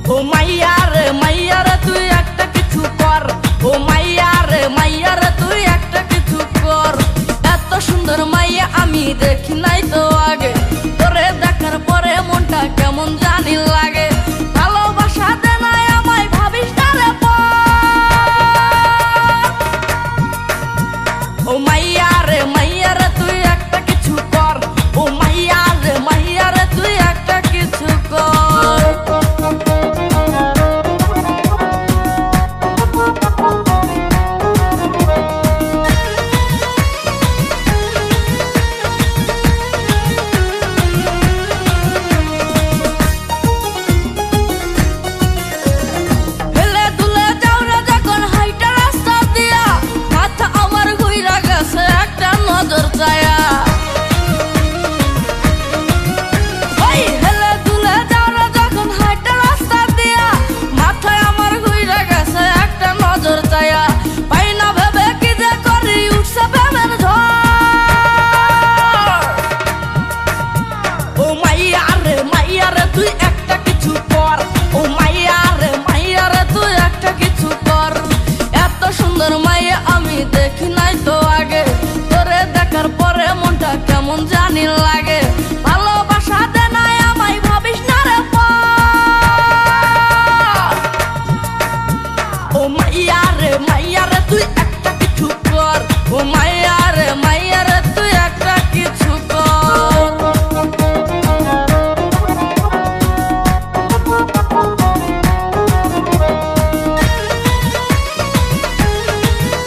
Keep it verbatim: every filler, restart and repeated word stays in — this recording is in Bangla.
ও মাইয়া রে মাইয়া রে তুই একটা কিছু কর, ও মাইয়া রে মাইয়া রে তুই একটা কিছু কর। এত সুন্দর মাইয়া আমি দেখি নাই তো আগে, তোরে দেখার পরে মনটা কেমন জানি লাগে। ভালোবাসা দে নাই আমায় ভাবিস না রে ও মাইয়া রে মাইয়া রে তুই একটা কিছু কর, ও মাইয়া রে মাইয়া রে তুই একটা কিছু কর। তুই একটা কিছু কর, ও মাইয়া রে মাইয়া রে তুই একটা কিছু কর। এত সুন্দর মাইয়া আমি দেখি নাই তো আগে, তোরে দেখার পরে মনটা কেমন জানি লাগে। ভালোবাসা দে নাই আমায় ভাবিস না রে ও মাইয়া রে মাইয়া রে তুই একটা কিছু কর, ও মাইয়া রে